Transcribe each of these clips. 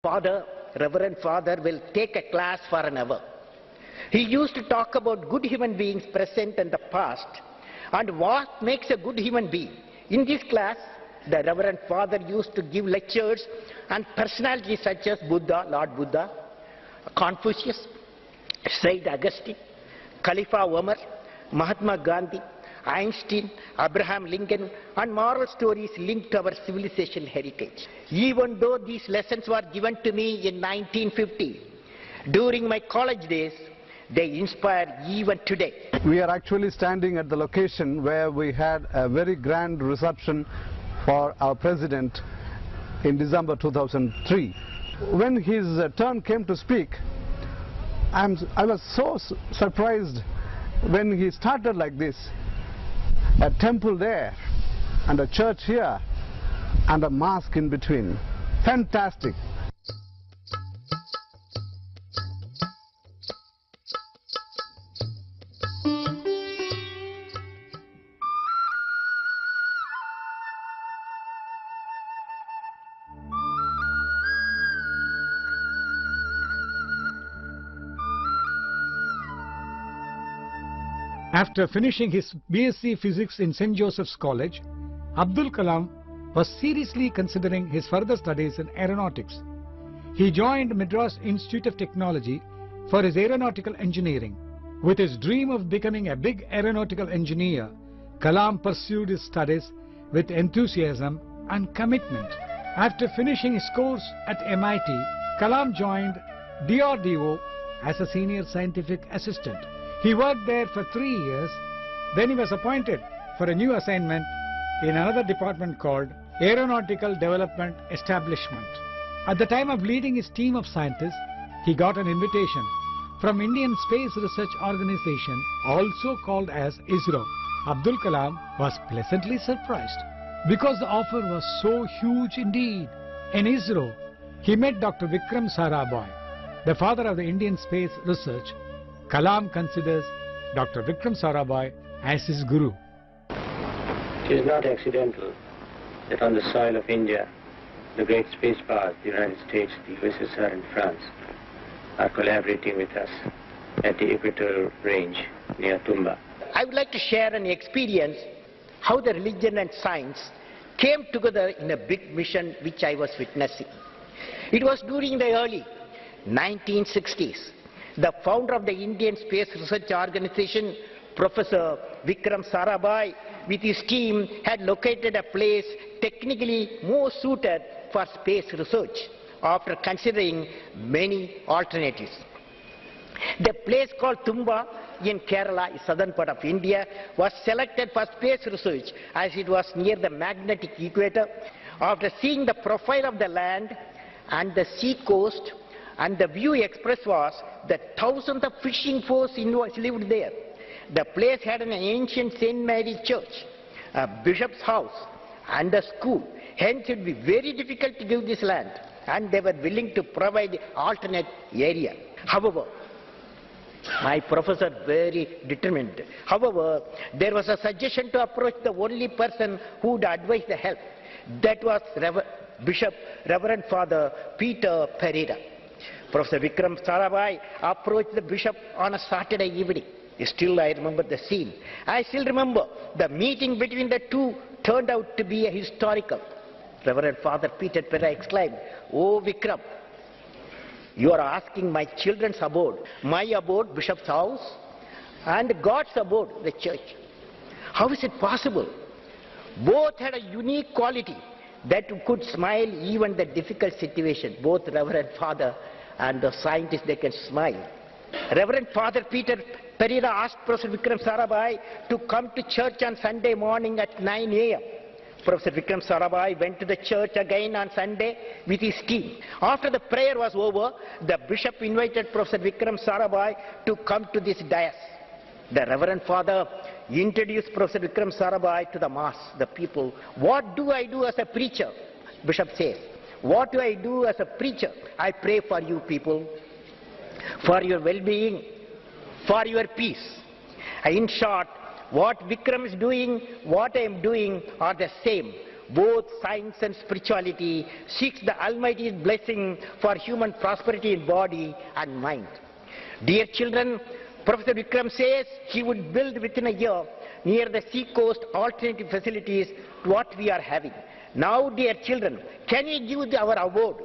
Father, Reverend Father, will take a class for an hour. He used to talk about good human beings present and the past and what makes a good human being. In this class, the Reverend Father used to give lectures on personalities such as Buddha, Lord Buddha, Confucius, Saint Augustine, Khalifa Umar, Mahatma Gandhi, Einstein, Abraham Lincoln, and moral stories linked to our civilization heritage. Even though these lessons were given to me in 1950, during my college days, they inspire even today. We are actually standing at the location where we had a very grand reception for our president in December 2003. When his turn came to speak, I was so surprised when he started like this. A temple there, and a church here, and a mosque in between. Fantastic. After finishing his BSc Physics in St. Joseph's College, Abdul Kalam was seriously considering his further studies in aeronautics. He joined Madras Institute of Technology for his aeronautical engineering. With his dream of becoming a big aeronautical engineer, Kalam pursued his studies with enthusiasm and commitment. After finishing his course at MIT, Kalam joined DRDO as a senior scientific assistant. He worked there for 3 years, then he was appointed for a new assignment in another department called Aeronautical Development Establishment. At the time of leading his team of scientists, he got an invitation from Indian Space Research Organization, also called as ISRO. Abdul Kalam was pleasantly surprised because the offer was so huge indeed. In ISRO, he met Dr. Vikram Sarabhai, the father of the Indian space research. Kalam considers Dr. Vikram Sarabhai as his guru. It is not accidental that on the soil of India, the great space powers, the United States, the USSR and France, are collaborating with us at the equatorial range near Tumba. I would like to share an experience how the religion and science came together in a big mission which I was witnessing. It was during the early 1960s. The founder of the Indian Space Research Organization, Professor Vikram Sarabhai, with his team had located a place technically more suited for space research after considering many alternatives. The place called Tumba in Kerala, southern part of India, was selected for space research as it was near the magnetic equator. After seeing the profile of the land and the sea coast, and the view expressed was that thousands of fishing force lived there. The place had an ancient St. Mary church, a bishop's house, and a school. Hence it would be very difficult to give this land, and they were willing to provide alternate area. However, my professor very determined. However, there was a suggestion to approach the only person who would advise the help. That was Reverend Father Peter Pereira. Professor Vikram Sarabhai approached the bishop on a Saturday evening. Still I remember the scene. I still remember the meeting between the two turned out to be a historical. Reverend Father Peter Pereira exclaimed, "Oh Vikram, you are asking my children's abode, my abode, bishop's house, and God's abode, the church. How is it possible? Both had a unique quality that could smile even the difficult situation. Both Reverend Father and the scientists, they can smile." Reverend Father Peter Pereira asked Professor Vikram Sarabhai to come to church on Sunday morning at 9 a.m. Professor Vikram Sarabhai went to the church again on Sunday with his team. After the prayer was over, the bishop invited Professor Vikram Sarabhai to come to this dais. The Reverend Father introduced Professor Vikram Sarabhai to the mass, the people. "What do I do as a preacher?" Bishop says. "What do I do as a preacher? I pray for you people, for your well-being, for your peace." In short, what Vikram is doing, what I am doing are the same. both science and spirituality, seeks the Almighty's blessing for human prosperity in body and mind. Dear children, Professor Vikram says he would build within a year near the sea coast alternative facilities to what we are having. Now, dear children, can we give our abode?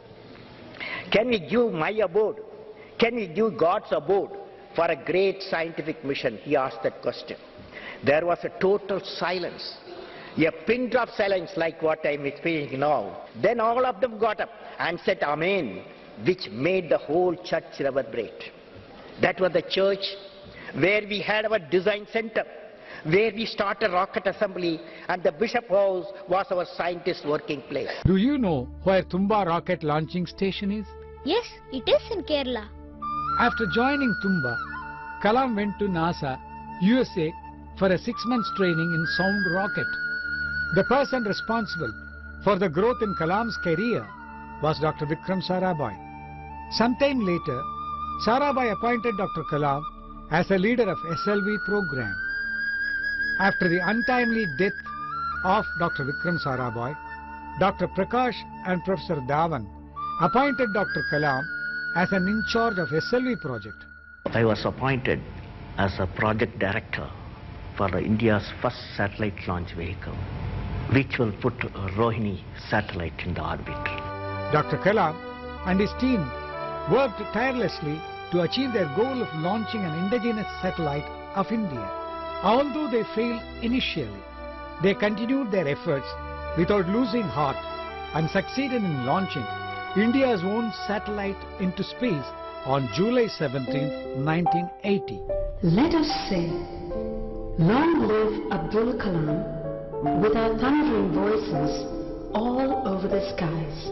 Can we give my abode? Can we give God's abode for a great scientific mission? He asked that question. There was a total silence, a pin drop silence like what I am experiencing now. Then all of them got up and said Amen, which made the whole church reverberate. That was the church where we had our design center, where we started rocket assembly, and the Bishop House was our scientist working place. Do you know where Tumba rocket launching station is? Yes, it is in Kerala. After joining Tumba, Kalam went to NASA, USA for a 6 months training in sound rocket. The person responsible for the growth in Kalam's career was Dr. Vikram Sarabhai. Sometime later, Sarabhai appointed Dr. Kalam as a leader of SLV program. After the untimely death of Dr. Vikram Sarabhai, Dr. Prakash and Professor Dhawan appointed Dr. Kalam as an in charge of SLV project. I was appointed as a project director for India's first satellite launch vehicle, which will put Rohini satellite in the orbit. Dr. Kalam and his team worked tirelessly to achieve their goal of launching an indigenous satellite of India. Although they failed initially, they continued their efforts without losing heart and succeeded in launching India's own satellite into space on July 17, 1980. Let us say, long live Abdul Kalam, with our thundering voices all over the skies.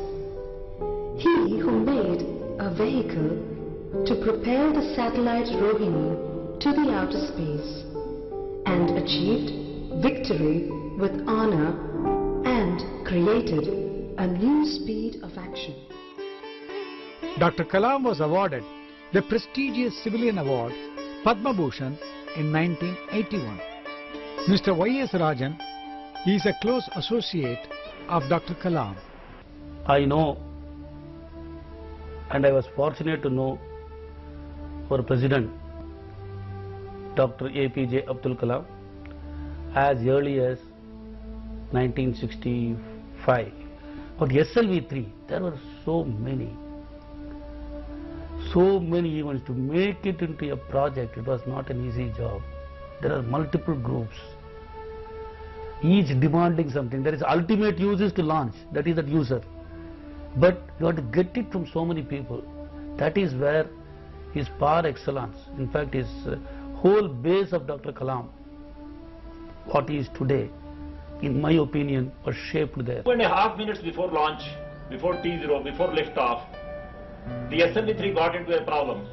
He who made a vehicle to propel the satellite Rohini to the outer space and achieved victory with honor and created a new speed of action. Dr. Kalam was awarded the prestigious civilian award Padma Bhushan in 1981. Mr. Y.S. Rajan is a close associate of Dr. Kalam. I know, and I was fortunate to know our President, Dr. APJ Abdul Kalam, as early as 1965. But SLV-3, there were so many events. To make it into a project, it was not an easy job. There are multiple groups, each demanding something. There is ultimate use is to launch, that is the user. But you have to get it from so many people. That is where his par excellence, in fact his whole base of Dr. Kalam, what he is today, in my opinion, was shaped there. 2.5 minutes before launch, before T0, before liftoff, the SLV-3 got into a problem.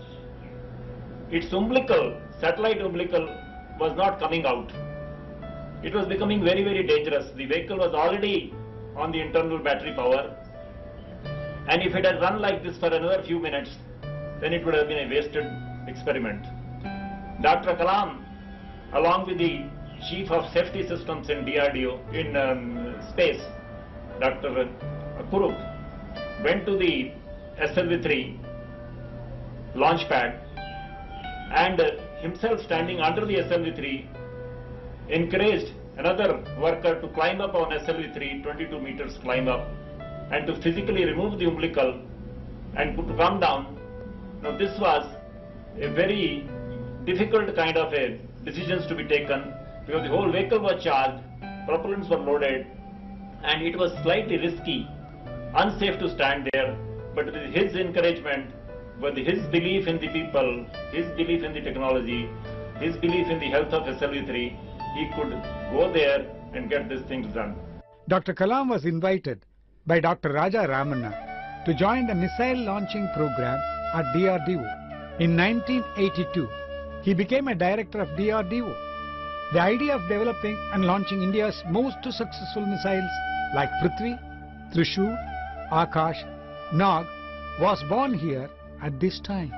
Its umbilical, satellite umbilical, was not coming out. It was becoming very, very dangerous. The vehicle was already on the internal battery power, and if it had run like this for another few minutes, then it would have been a wasted experiment. Dr. Kalam, along with the Chief of Safety Systems in DRDO, in space, Dr. Kurup, went to the SLV-3 launch pad, and himself standing under the SLV-3 encouraged another worker to climb up on SLV-3, 22 meters climb up, and to physically remove the umbilical and to come down. Now this was a very difficult kind of a decisions to be taken, because the whole vehicle was charged, propellants were loaded, and it was slightly risky, unsafe to stand there. But with his encouragement, with his belief in the people, his belief in the technology, his belief in the health of SLV-3, he could go there and get these things done. Dr. Kalam was invited by Dr. Raja Ramanna to join the missile launching program at DRDO. In 1982, he became a director of DRDO. The idea of developing and launching India's most successful missiles like Prithvi, Trishul, Akash, Nag was born here at this time.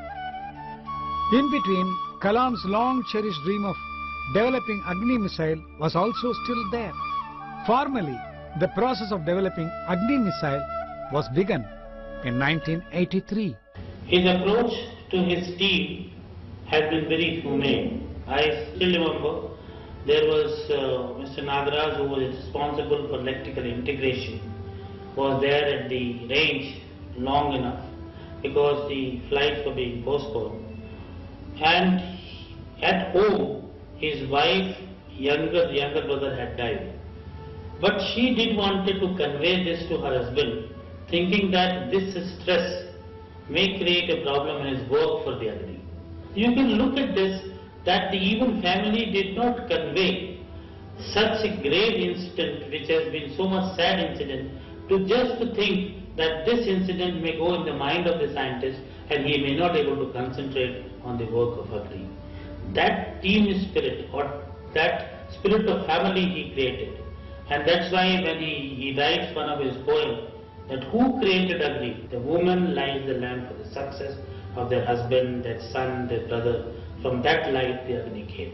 In between, Kalam's long cherished dream of developing Agni missile was also still there. Formally, the process of developing Agni missile was begun in 1983. His approach to his team has been very humane. I still remember there was Mr. Nagaraj, who was responsible for electrical integration, was there at the range long enough because the flights were being postponed. And at home, his wife, younger brother had died. But she did wanted to convey this to her husband, thinking that this stress may create a problem in his work for the Agni. You can look at this, that the even family did not convey such a grave incident, which has been so much sad incident, to just to think that this incident may go in the mind of the scientist and he may not be able to concentrate on the work of Agni. That team spirit, or that spirit of family he created. And that's why when he writes one of his poems, that who created Agni? The woman lights the lamp for the success of their husband, their son, their brother. From that light the Agni came.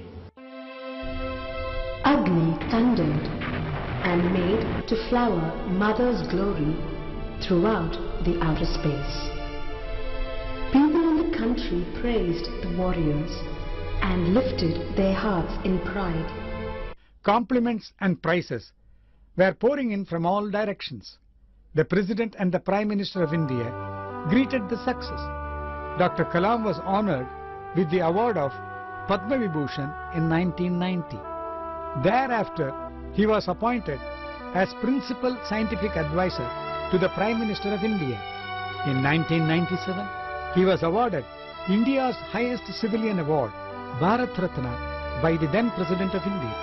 Agni thundered and made to flower Mother's glory throughout the outer space. People in the country praised the warriors and lifted their hearts in pride. Compliments and prizes were pouring in from all directions. The President and the Prime Minister of India greeted the success. Dr. Kalam was honored with the award of Padma Vibhushan in 1990. Thereafter, he was appointed as Principal Scientific Advisor to the Prime Minister of India. In 1997, he was awarded India's highest civilian award, Bharat Ratna, by the then President of India.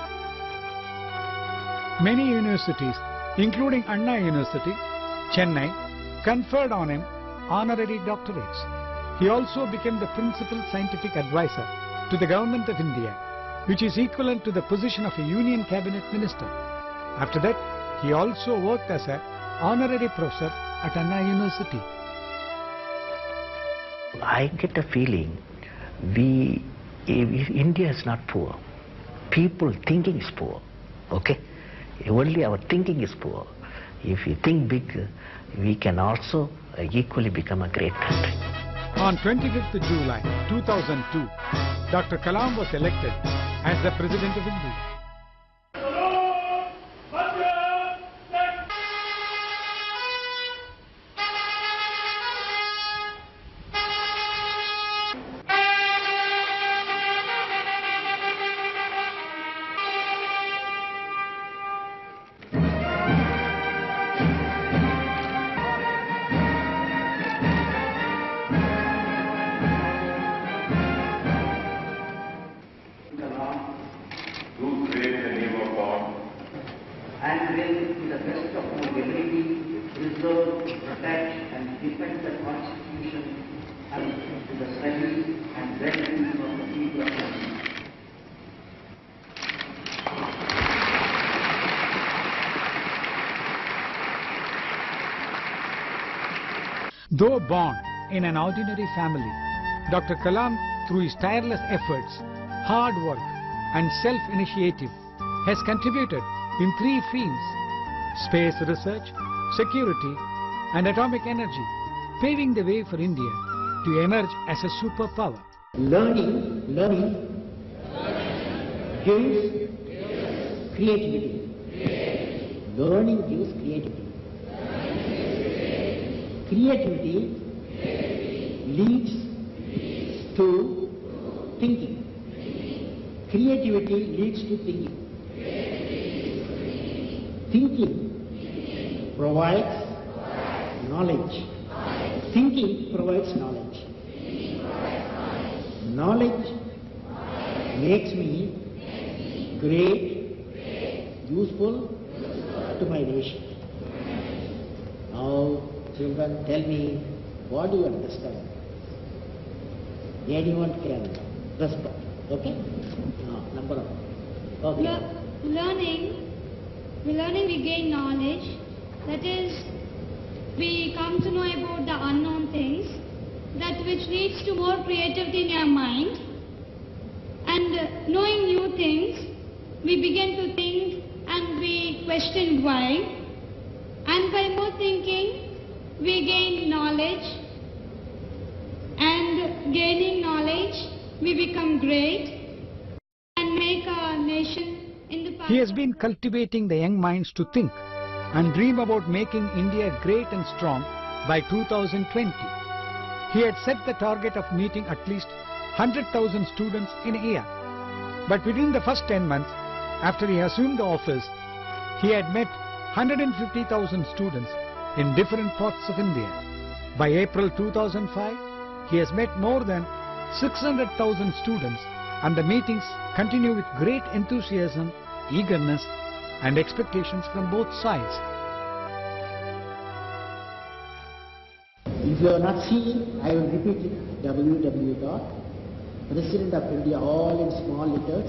Many universities, including Anna University, Chennai, conferred on him honorary doctorates. He also became the Principal Scientific Advisor to the Government of India, which is equivalent to the position of a Union Cabinet Minister. After that, he also worked as an honorary professor at Anna University. I get a feeling India is not poor. People thinking is poor. Okay? Only our thinking is poor. If we think big, we can also equally become a great country. On 25th July 2002, Dr. Kalam was elected as the President of India. And will, to the best of my ability, preserve, protect, and defend the Constitution and to the study and well-being of the people of India. Though born in an ordinary family, Dr. Kalam, through his tireless efforts, hard work, and self-initiative, has contributed in 3 fields: space research, security, and atomic energy, paving the way for India to emerge as a superpower. Learning gives creativity. Learning gives creativity. Creativity leads to thinking. Creativity leads to thinking. Thinking provides knowledge. Thinking provides knowledge. Knowledge makes me great, useful to my nation. Now, children, tell me, what do you understand? Anyone can respond. Okay? Number one. Okay. Learning we gain knowledge. That is, we come to know about the unknown things, that which leads to more creativity in our mind. And knowing new things, we begin to think and we question why. by more thinking, we gain knowledge, and gaining knowledge, we become great and make our nation in the path. He has been cultivating the young minds to think and dream about making India great and strong by 2020. He had set the target of meeting at least 100,000 students in a year. But within the first 10 months, after he assumed the office, he had met 150,000 students in different parts of India. By April 2005, he has met more than 600,000 students, and the meetings continue with great enthusiasm, eagerness and expectations from both sides. If you are not seeing, I will repeat it, www.President of India, all in small letters,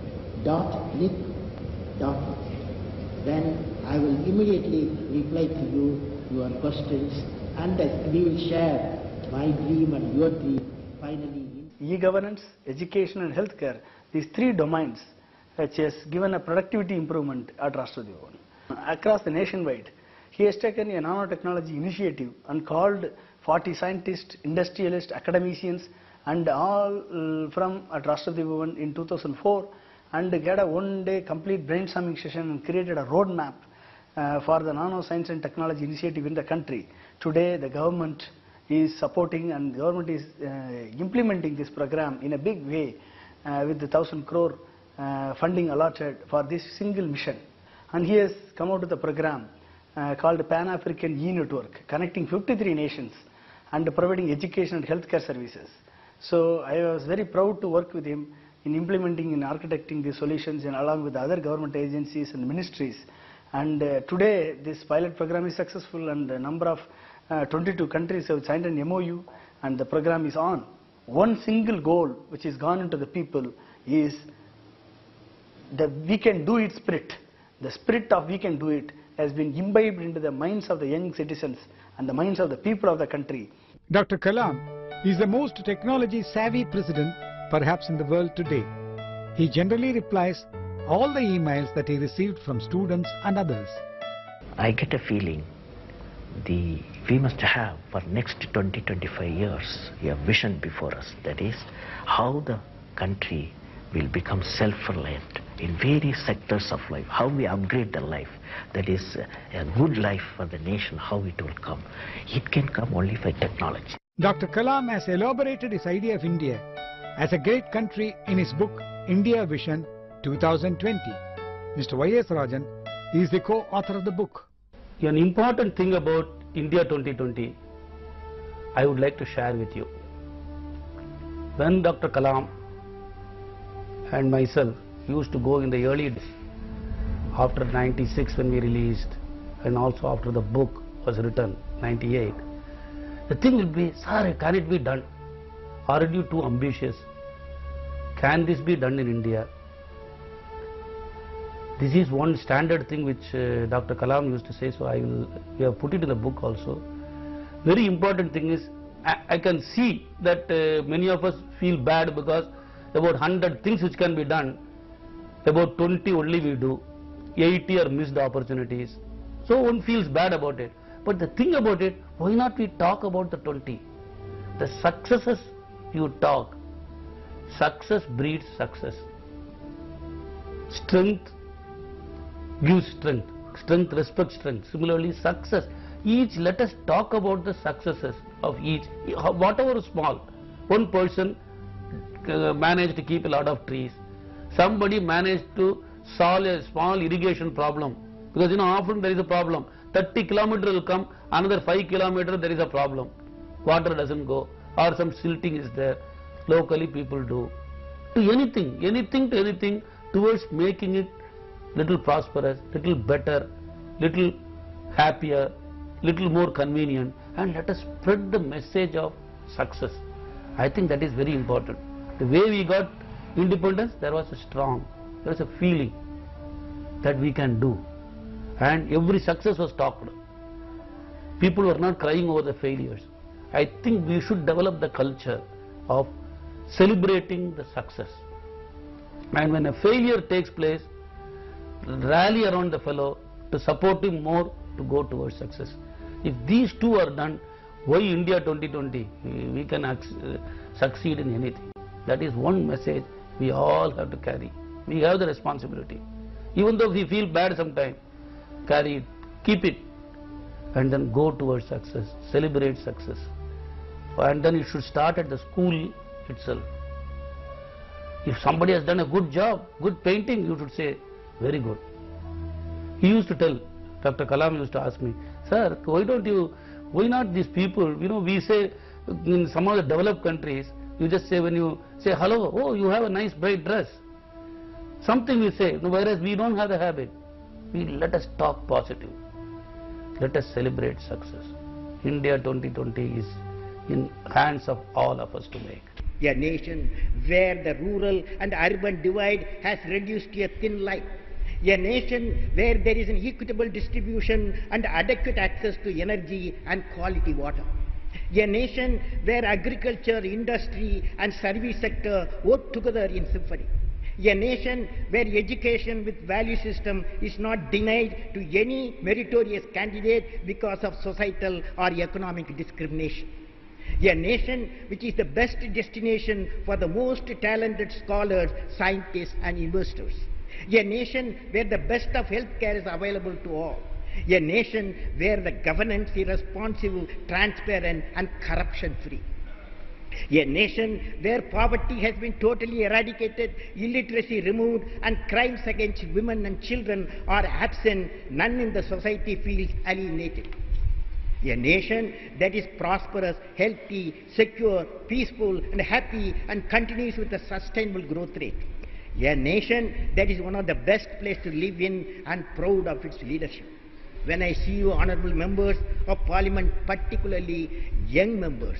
.nic.in. Then I will immediately reply to you, your questions, and we will share my dream and your dream finally. E-governance, education and healthcare, these three domains which has given a productivity improvement at Rashtrapati Bhavan. Across the nationwide, he has taken a nanotechnology initiative and called 40 scientists, industrialists, academicians and all from at Rashtrapati Bhavan in 2004 and get a one-day complete brainstorming session and created a roadmap for the nanoscience and technology initiative in the country. Today the government is supporting and the government is implementing this program in a big way with the 1,000 crore funding allotted for this single mission. And he has come out with a program called Pan-African E-Network, connecting 53 nations and providing education and healthcare services. So I was very proud to work with him in implementing and architecting these solutions and along with other government agencies and ministries. And today this pilot program is successful and a number of 22 countries have signed an MOU and the program is on. One single goal which is gone into the people is the we can do it spirit. The spirit of we can do it has been imbibed into the minds of the young citizens and the minds of the people of the country. Dr. Kalam is the most technology savvy president perhaps in the world today. He generally replies all the emails that he received from students and others. I get a feeling we must have for next 20-25 years a vision before us, that is how the country will become self-reliant in various sectors of life, how we upgrade the life, that is a good life for the nation, how it will come. It can come only by technology. Dr. Kalam has elaborated his idea of India as a great country in his book India Vision 2020. Mr. Y.S. Rajan is the co-author of the book. An important thing about India 2020 I would like to share with you. When Dr. Kalam and myself used to go in the early days, after 96 when we released and also after the book was written, 98, the thing will be, sir, can it be done? Aren't you too ambitious? Can this be done in India? This is one standard thing which Dr. Kalam used to say, so we have put it in the book also. Very important thing is, I can see that many of us feel bad because about 100 things which can be done, about 20 only we do, 80 are missed opportunities. So one feels bad about it. But the thing about it, why not we talk about the 20? The successes you talk. Success breeds success. Strength gives strength. Strength respects strength. Similarly, success. Let us talk about the successes of each, whatever small. One person managed to keep a lot of trees. Somebody managed to solve a small irrigation problem. Because often there is a problem. 30 kilometers will come, another 5 kilometers there is a problem. Water doesn't go, or some silting is there. Locally people do. To anything towards making it little prosperous, little better, little happier, little more convenient, and let us spread the message of success. I think that is very important. The way we got independence, there was a feeling that we can do, and every success was talked. People were not crying over the failures. I think we should develop the culture of celebrating the success, and when a failure takes place, rally around the fellow to support him more to go towards success. If these two are done, why India 2020? We can succeed in anything. That is one message we all have to carry. We have the responsibility. Even though we feel bad sometimes, carry it, keep it, and then go towards success, celebrate success. And then it should start at the school itself. If somebody has done a good job, good painting, you should say, very good. He used to tell, Dr. Kalam used to ask me, sir, why not these people, we say in some of the developed countries, you just say when you say hello, oh, you have a nice bright dress. Something we say, whereas we don't have the habit. Let us talk positive. Let us celebrate success. India 2020 is in hands of all of us to make. A nation where the rural and urban divide has reduced to a thin line. A nation where there is an equitable distribution and adequate access to energy and quality water. A nation where agriculture, industry and service sector work together in symphony. A nation where education with value system is not denied to any meritorious candidate because of societal or economic discrimination. A nation which is the best destination for the most talented scholars, scientists and investors. A nation where the best of healthcare is available to all. A nation where the governance is responsible, transparent and corruption-free. A nation where poverty has been totally eradicated, illiteracy removed and crimes against women and children are absent, none in the society feels alienated. A nation that is prosperous, healthy, secure, peaceful and happy and continues with a sustainable growth rate. A nation that is one of the best places to live in and proud of its leadership. When I see you honorable members of parliament, particularly young members,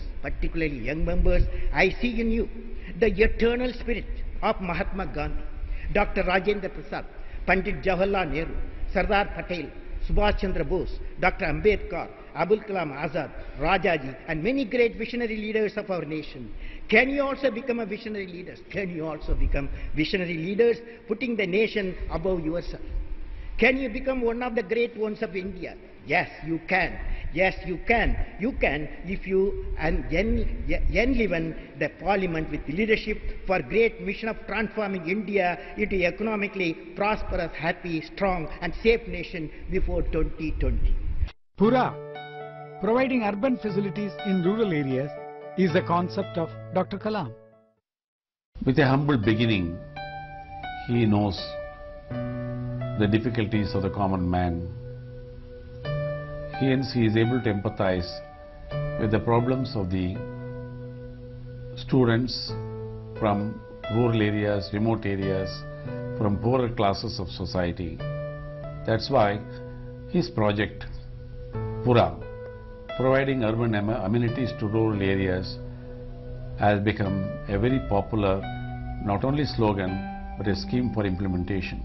I see in you the eternal spirit of Mahatma Gandhi, Dr. Rajendra Prasad, Pandit Jawaharlal Nehru, Sardar Patel, Subhash Chandra Bose, Dr. Ambedkar, Abdul Kalam Azad, Rajaji and many great visionary leaders of our nation. Can you also become a visionary leader? Can you also become visionary leaders, putting the nation above yourself? Can you become one of the great ones of India? Yes, you can. Yes, you can. You can if you enliven the parliament with leadership for great mission of transforming India into economically prosperous, happy, strong and safe nation before 2020. Pura, providing urban facilities in rural areas, is the concept of Dr. Kalam. With a humble beginning, he knows the difficulties of the common man. Hence, he is able to empathize with the problems of the students from rural areas, remote areas, from poorer classes of society. That's why his project, Pura, providing urban amenities to rural areas, has become a very popular, not only slogan, but a scheme for implementation.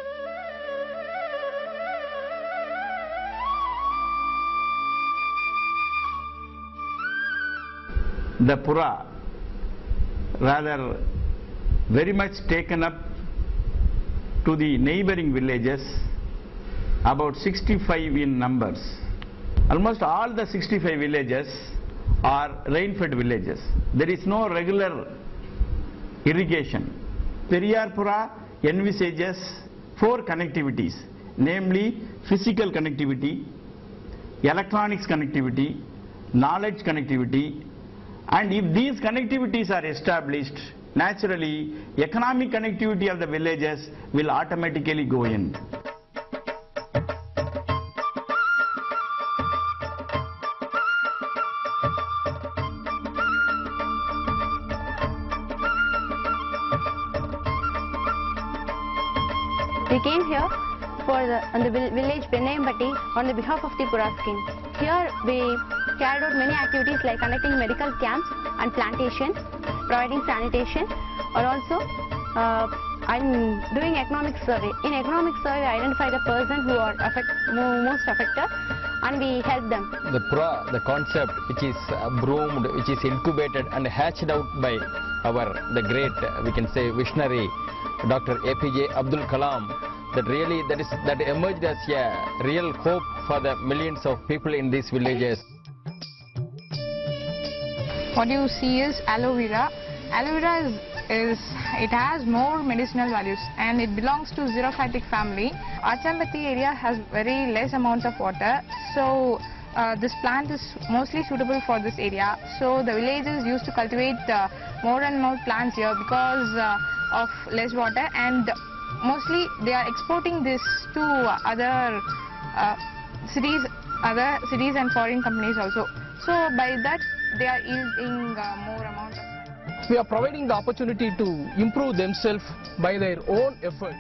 The Pura, rather very much taken up to the neighboring villages, about 65 in numbers. Almost all the 65 villages are rain-fed villages. There is no regular irrigation. Periyar-Pura envisages 4 connectivities, namely physical connectivity, electronics connectivity, knowledge connectivity, and if these connectivities are established, naturally economic connectivity of the villages will automatically go in. We came here on the village Benayambatti on the behalf of the Pura scheme. Here we carried out many activities like conducting medical camps and plantations, providing sanitation, or also I'm doing economic survey. In economic survey, we identify the person who are most affected and we help them. The Pura, the concept which is broomed, which is incubated and hatched out by the great, we can say, visionary Dr. APJ Abdul Kalam, that really that emerged as a real hope for the millions of people in these villages. What you see is aloe vera. Aloe vera it has more medicinal values and it belongs to xerophytic family. Achambati area has very less amounts of water, so this plant is mostly suitable for this area. So the villagers used to cultivate more and more plants here because of less water, and mostly they are exporting this to other cities and foreign companies also. So by that they are yielding more amount of. We are providing the opportunity to improve themselves by their own efforts.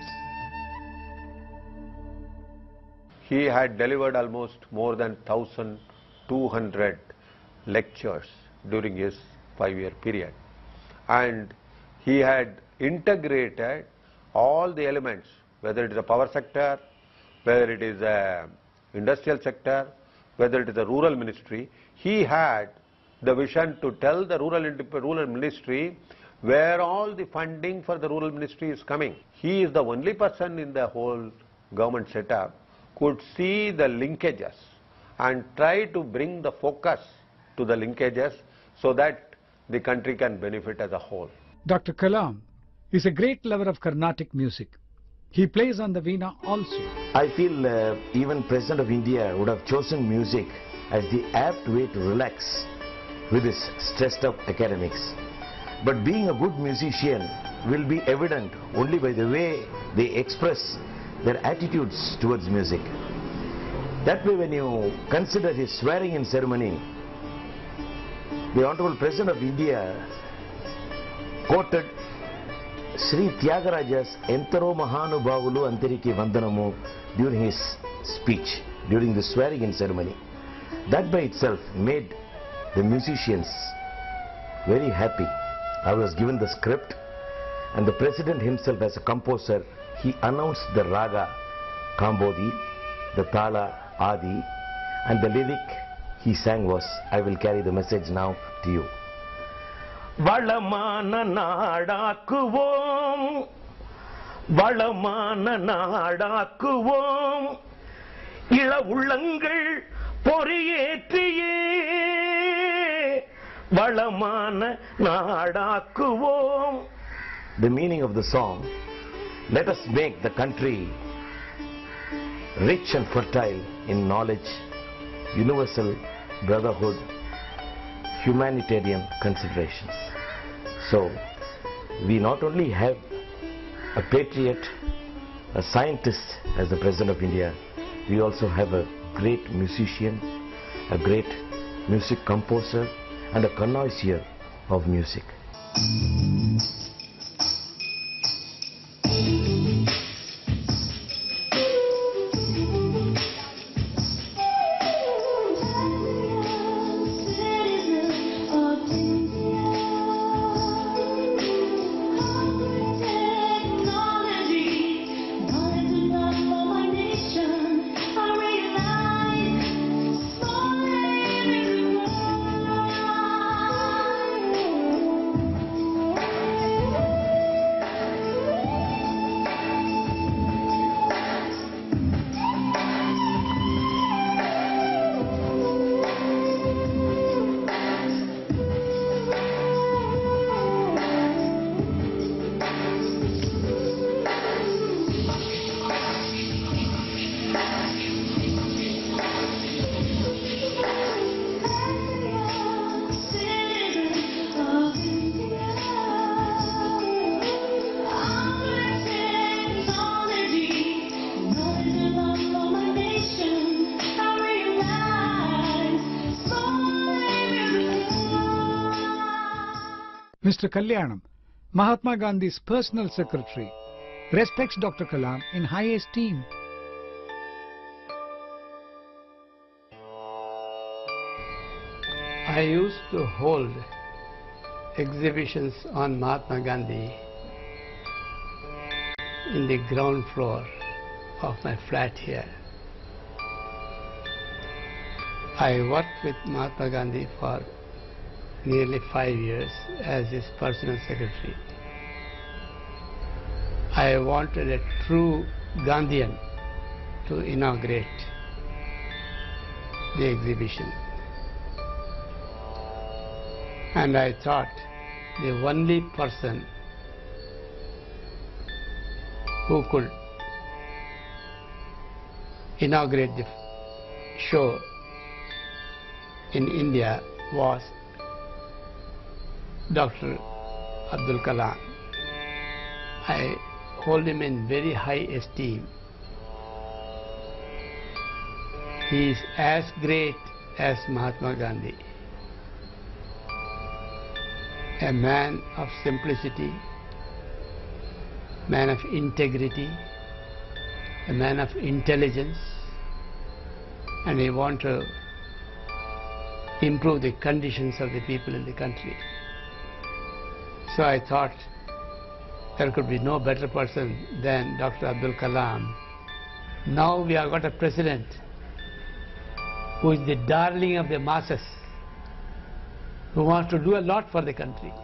He had delivered almost more than 1,200 lectures during his 5-year period, and he had integrated all the elements, whether it is a power sector, whether it is a industrial sector, whether it is a rural ministry. He had the vision to tell the rural ministry where all the funding for the rural ministry is coming. He is the only person in the whole government setup could see the linkages and try to bring the focus to the linkages so that the country can benefit as a whole. Dr. Kalam is a great lover of Carnatic music. He plays on the veena also. I feel even President of India would have chosen music as the apt way to relax with his stressed up academics. But being a good musician will be evident only by the way they express their attitudes towards music. That way, when you consider his swearing-in ceremony, the Honorable President of India quoted Sri Tyagaraja's Entaro Mahanubhavulu Antariki Vandanamu during his speech, during the swearing-in ceremony. That by itself made the musicians very happy. I was given the script, and the President himself as a composer, he announced the raga Kambodi, the tala Adi, and the lyric he sang was, I will carry the message now to you. Valamana naadakuvom, Valamana naadakuvom, Ila ullangal poriyethiye, Valamana naadakuvom. The meaning of the song, let us make the country rich and fertile in knowledge, universal brotherhood, humanitarian considerations. So, we not only have a patriot, a scientist as the President of India, we also have a great musician, a great music composer, and a connoisseur of music. Mr. Kalyanam, Mahatma Gandhi's personal secretary, respects Dr. Kalam in high esteem. I used to hold exhibitions on Mahatma Gandhi in the ground floor of my flat here. I worked with Mahatma Gandhi for nearly 5 years as his personal secretary. I wanted a true Gandhian to inaugurate the exhibition. And I thought the only person who could inaugurate the show in India was Dr. Abdul Kalam. I hold him in very high esteem. He is as great as Mahatma Gandhi. A man of simplicity, man of integrity, a man of intelligence, and we want to improve the conditions of the people in the country. So I thought there could be no better person than Dr. Abdul Kalam. Now we have got a president who is the darling of the masses, who wants to do a lot for the country.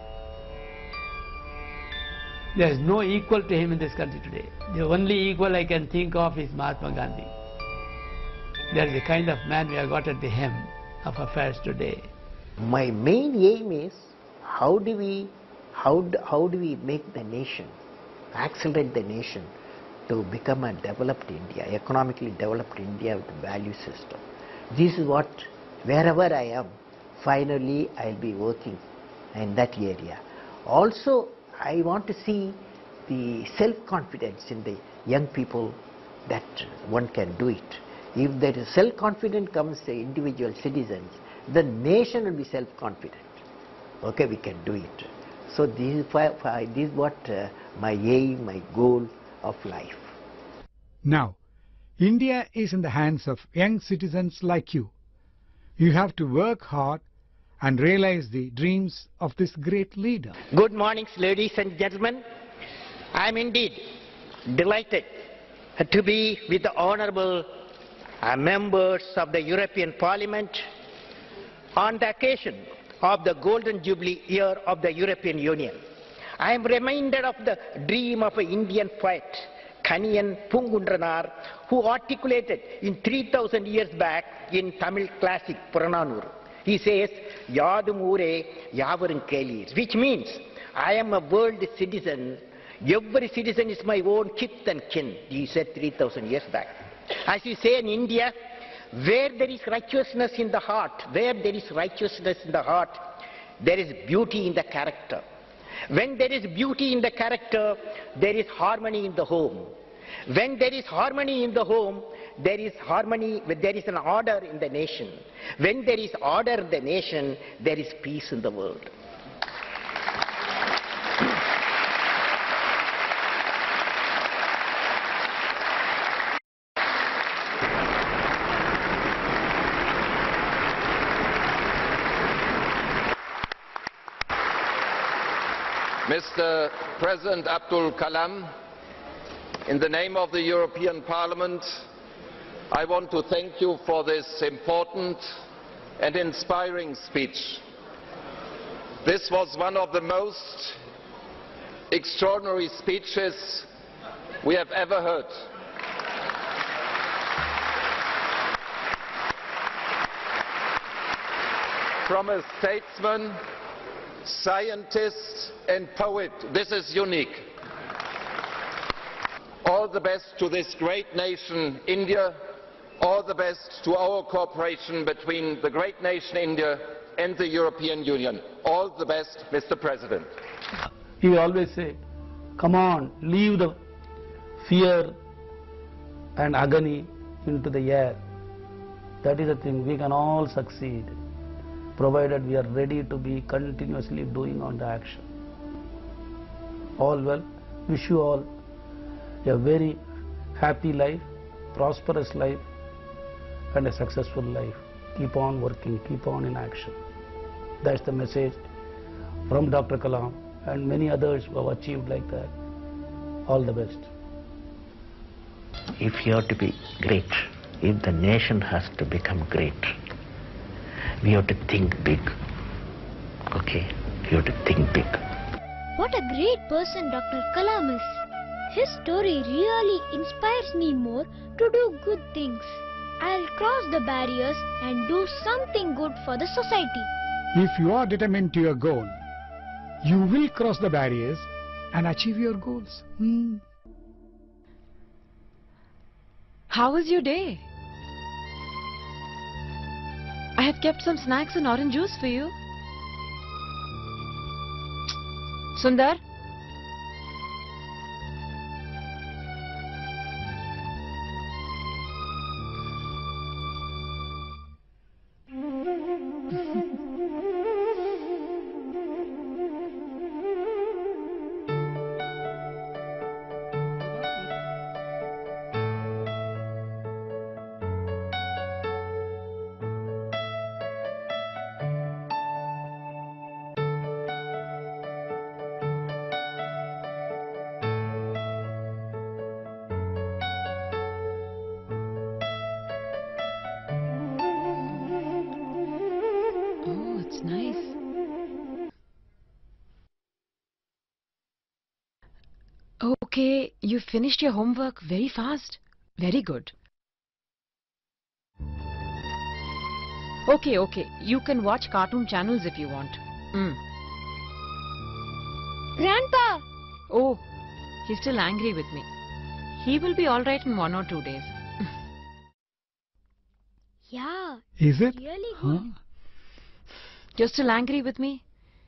There is no equal to him in this country today. The only equal I can think of is Mahatma Gandhi. That is the kind of man we have got at the hem of affairs today. My main aim is how do we make the nation, accelerate the nation to become a developed India, economically developed India with a value system. This is what, wherever I am, finally I'll be working in that area. Also, I want to see the self-confidence in the young people that one can do it. If there is self-confidence comes the individual citizens, the nation will be self-confident. Okay, we can do it. So this is what my aim, my goal of life. Now, India is in the hands of young citizens like you. You have to work hard and realize the dreams of this great leader. Good morning, ladies and gentlemen. I am indeed delighted to be with the honorable members of the European Parliament on the occasion of the Golden Jubilee year of the European Union. I am reminded of the dream of an Indian poet, Kaniyan Pungundranar, who articulated in 3000 years back in Tamil classic Purananur. He says, Yadum Ure Yavarum Kelir, which means, I am a world citizen, every citizen is my own kith and kin, he said 3000 years back. As you say in India, where there is righteousness in the heart, there is beauty in the character. When there is beauty in the character, there is harmony in the home. When there is harmony in the home, there is an order in the nation. When there is order in the nation, there is peace in the world. Mr. President Abdul Kalam, in the name of the European Parliament, I want to thank you for this important and inspiring speech. This was one of the most extraordinary speeches we have ever heard. From a statesman, scientist and poet, this is unique. All the best to this great nation, India. All the best to our cooperation between the great nation India and the European Union. All the best, Mr. President. He always said, come on, leave the fear and agony into the air. That is the thing, we can all succeed, provided we are ready to be continuously doing on the action. All well, wish you all a very happy life, prosperous life, and a successful life. Keep on working, keep on in action. That's the message from Dr. Kalam and many others who have achieved like that. All the best. If you have to be great, if the nation has to become great, we have to think big. Okay, we have to think big. What a great person Dr. Kalam is. His story really inspires me more to do good things. I'll cross the barriers and do something good for the society. If you are determined to your goal, you will cross the barriers and achieve your goals. How was your day? I have kept some snacks and orange juice for you. Sundar? It's nice. Okay, you finished your homework very fast. Very good. Okay. You can watch cartoon channels if you want. Grandpa! Oh, he's still angry with me. He will be alright in 1 or 2 days. Yeah. Is it? Really good. Huh? You're still angry with me?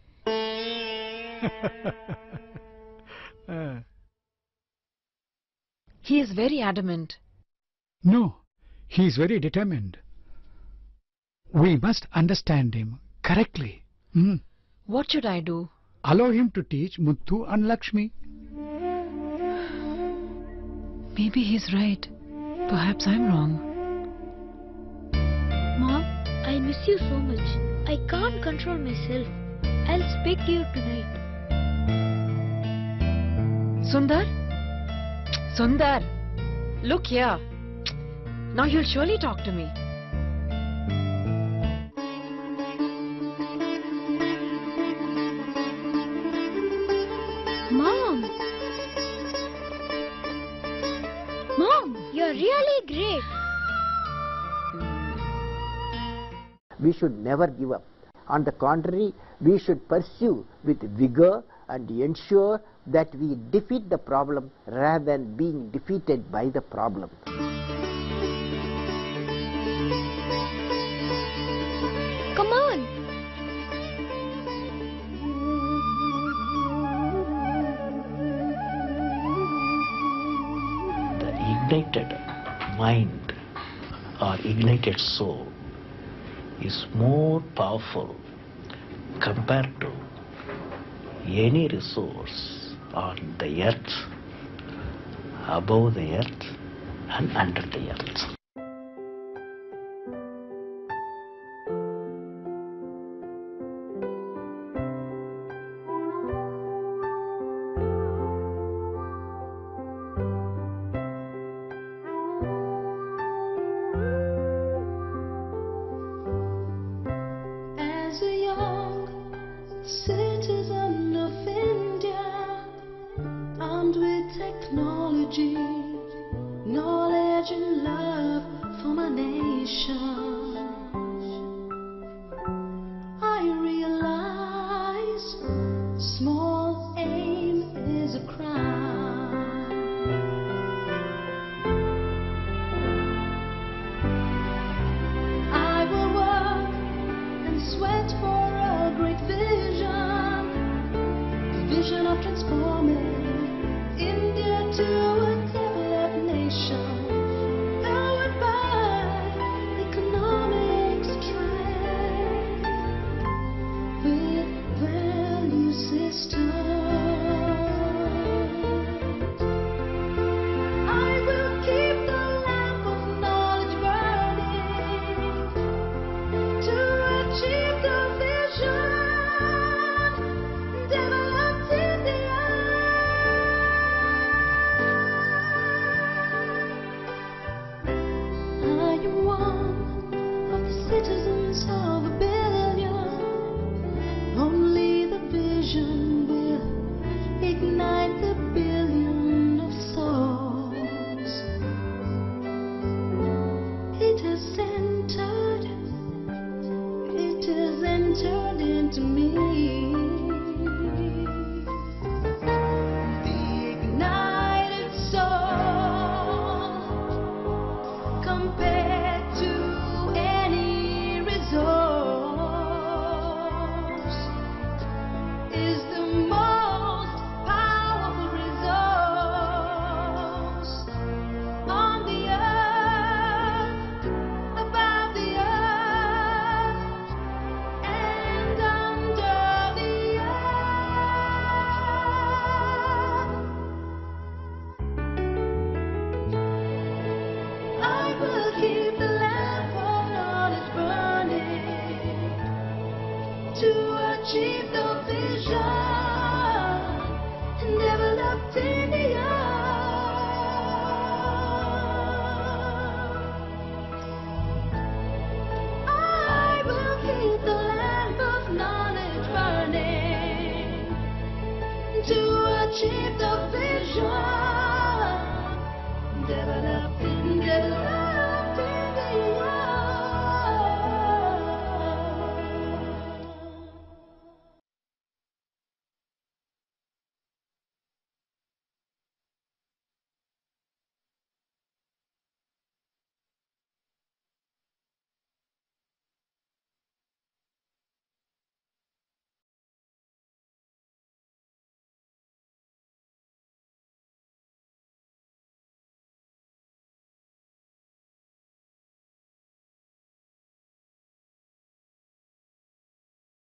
He is very adamant. No, he is very determined. We must understand him correctly. What should I do? Allow him to teach Muthu and Lakshmi. Maybe he's right. Perhaps I'm wrong. Mom, I miss you so much. I can't control myself. I'll speak to you tonight. Sundar? Sundar, look here. Now you'll surely talk to me. Mom! Mom, you're really great. We should never give up. On the contrary, we should pursue with vigor and ensure that we defeat the problem rather than being defeated by the problem. Come on! The ignited mind or ignited soul is more powerful compared to any resource on the earth, above the earth and under the earth. As a young citizen of India, armed with technology, knowledge and love for my nation, I realize small aim is a crime. I will work and sweat for a great vision. achieve the vision. Developing, developing.